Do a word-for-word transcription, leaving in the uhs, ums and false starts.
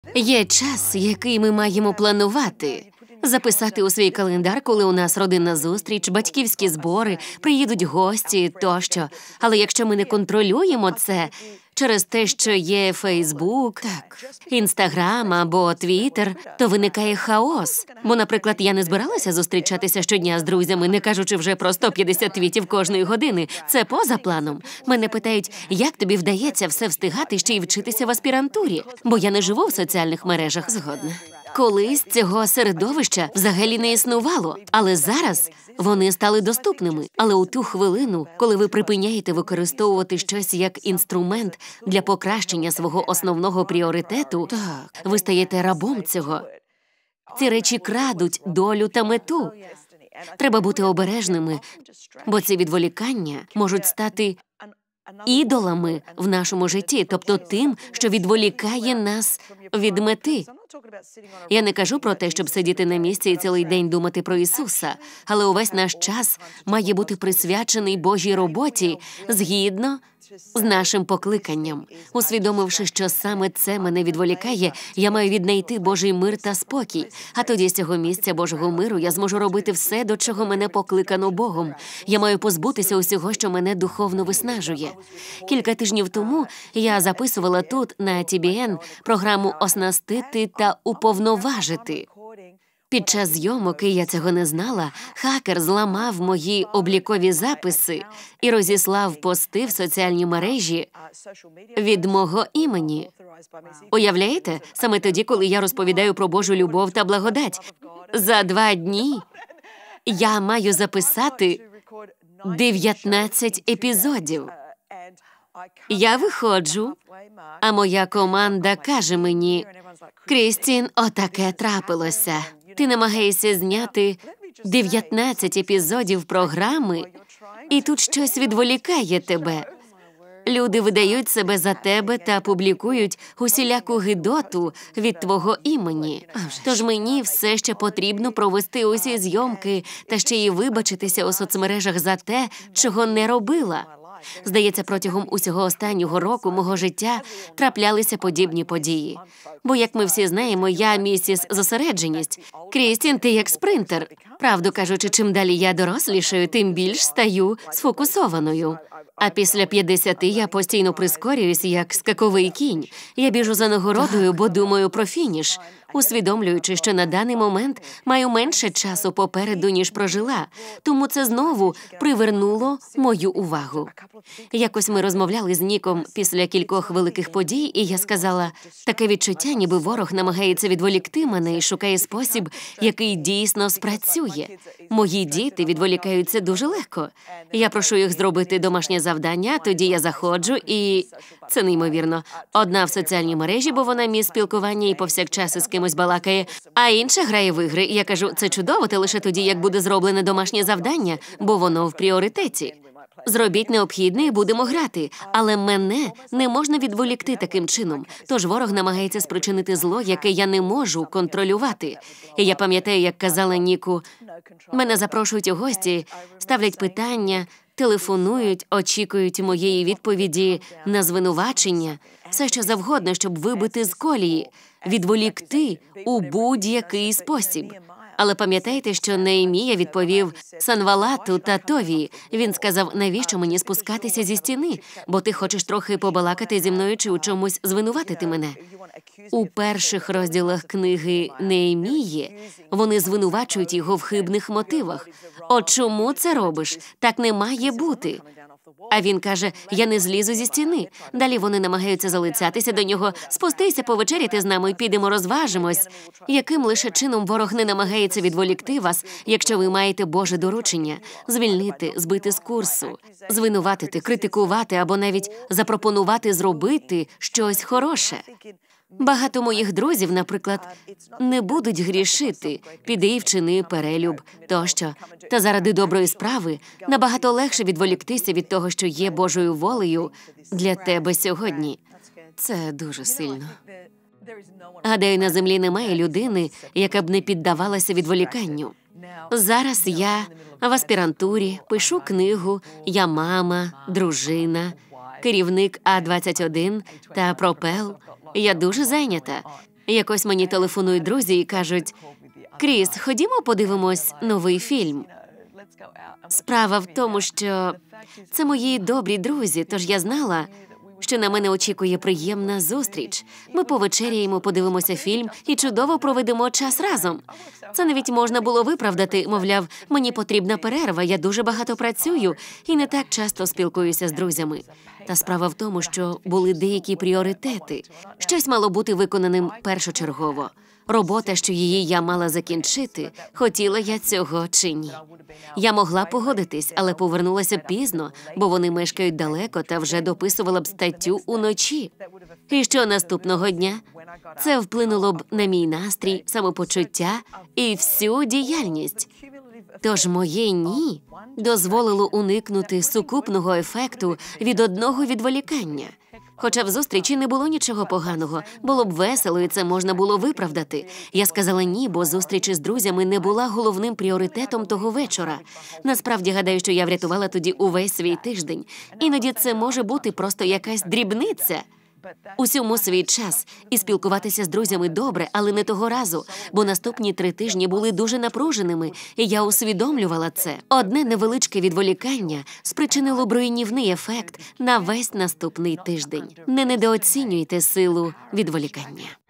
Є час, який ми маємо планувати. Записати у свій календар, коли у нас родинна зустріч, батьківські збори, приїдуть гості тощо. Але якщо ми не контролюємо це через те, що є Фейсбук, так, Інстаграм або Твіттер, то виникає хаос. Бо, наприклад, я не збиралася зустрічатися щодня з друзями, не кажучи вже про сто п'ятдесят твітів кожної години. Це поза планом. Мене питають, як тобі вдається все встигати ще й вчитися в аспірантурі? Бо я не живу в соціальних мережах. Згодна. Колись цього середовища взагалі не існувало, але зараз вони стали доступними. Але у ту хвилину, коли ви припиняєте використовувати щось як інструмент для покращення свого основного пріоритету, так, ви стаєте рабом цього. Ці речі крадуть долю та мету. Треба бути обережними, бо ці відволікання можуть стати ідолами в нашому житті, тобто тим, що відволікає нас від мети. Я не кажу про те, щоб сидіти на місці і цілий день думати про Ісуса, але увесь наш час має бути присвячений Божій роботі згідно з нашим покликанням. Усвідомивши, що саме це мене відволікає, я маю віднайти Божий мир та спокій. А тоді з цього місця Божого миру я зможу робити все, до чого мене покликано Богом. Я маю позбутися усього, що мене духовно виснажує. Кілька тижнів тому я записувала тут, на Ті Бі Ен, програму «Оснастити та уповноважити». Під час зйомок, і я цього не знала, хакер зламав мої облікові записи і розіслав пости в соціальні мережі від мого імені. Уявляєте? Саме тоді, коли я розповідаю про Божу любов та благодать. За два дні я маю записати дев'ятнадцять епізодів. Я виходжу, а моя команда каже мені: «Крістін, отаке трапилося. Ти намагаєшся зняти дев'ятнадцять епізодів програми, і тут щось відволікає тебе. Люди видають себе за тебе та публікують усіляку гидоту від твого імені. Тож мені все ще потрібно провести усі зйомки та ще й вибачитися у соцмережах за те, чого не робила». Здається, протягом усього останнього року мого життя траплялися подібні події. Бо, як ми всі знаємо, я місіс зосередженість. Крістін, ти як спринтер. Правду кажучи, чим далі я дорослішаю, тим більш стаю сфокусованою. А після п'ятдесяти я постійно прискорююсь, як скаковий кінь. Я біжу за нагородою, бо думаю про фініш, усвідомлюючи, що на даний момент маю менше часу попереду, ніж прожила. Тому це знову привернуло мою увагу. Якось ми розмовляли з Ніком після кількох великих подій, і я сказала, таке відчуття, ніби ворог намагається відволікти мене і шукає спосіб, який дійсно спрацює. Мої діти відволікаються дуже легко. Я прошу їх зробити домашнє завдання, тоді я заходжу і... Це неймовірно. Одна в соціальній мережі, бо вона мій спілкування і повсякчас із кимось балакає, а інша грає в ігри. Я кажу, це чудово, та лише тоді, як буде зроблене домашнє завдання, бо воно в пріоритеті. Зробіть необхідне і будемо грати, але мене не можна відволікти таким чином. Тож ворог намагається спричинити зло, яке я не можу контролювати. І я пам'ятаю, як казала Ніку, мене запрошують у гості, ставлять питання, телефонують, очікують моєї відповіді на звинувачення, все що завгодно, щоб вибити з колії, відволікти у будь-який спосіб. Але пам'ятаєте, що Неемія відповів Санвалату та Товії. Він сказав, навіщо мені спускатися зі стіни, бо ти хочеш трохи побалакати зі мною чи у чомусь звинуватити мене. У перших розділах книги Неемії вони звинувачують його в хибних мотивах. От чому це робиш? Так не має бути. А він каже, я не злізу зі стіни. Далі вони намагаються залицятися до нього. Спустися повечеряти з нами, підемо розважимось. Яким лише чином ворог не намагається відволікти вас, якщо ви маєте Боже доручення? Звільнити, збити з курсу, звинуватити, критикувати або навіть запропонувати зробити щось хороше. Багато моїх друзів, наприклад, не будуть грішити, піди і вчини перелюб, тощо. Та заради доброї справи набагато легше відволіктися від того, що є Божою волею для тебе сьогодні. Це дуже сильно. Гадаю, на землі немає людини, яка б не піддавалася відволіканню. Зараз я в аспірантурі, пишу книгу, я мама, дружина, керівник А двадцять один та Пропел. Я дуже зайнята. Якось мені телефонують друзі і кажуть: «Кріс, ходімо подивимось новий фільм». Справа в тому, що це мої добрі друзі, тож я знала, що на мене очікує приємна зустріч. Ми повечеряємо, подивимося фільм і чудово проведемо час разом. Це навіть можна було виправдати, мовляв, мені потрібна перерва, я дуже багато працюю і не так часто спілкуюся з друзями. Та справа в тому, що були деякі пріоритети. Щось мало бути виконаним першочергово. Робота, що її я мала закінчити, хотіла я цього чи ні. Я могла погодитись, але повернулася пізно, бо вони мешкають далеко та вже дописувала б статтю уночі. І що наступного дня? Це вплинуло б на мій настрій, самопочуття і всю діяльність. Тож моє «ні» дозволило уникнути сукупного ефекту від одного відволікання. Хоча в зустрічі не було нічого поганого, було б весело, і це можна було виправдати. Я сказала «ні», бо зустріч із друзями не була головним пріоритетом того вечора. Насправді, гадаю, що я врятувала тоді увесь свій тиждень. Іноді це може бути просто якась дрібниця. Усьому свій час. І спілкуватися з друзями добре, але не того разу, бо наступні три тижні були дуже напруженими, і я усвідомлювала це. Одне невеличке відволікання спричинило б руйнівний ефект на весь наступний тиждень. Не недооцінюйте силу відволікання.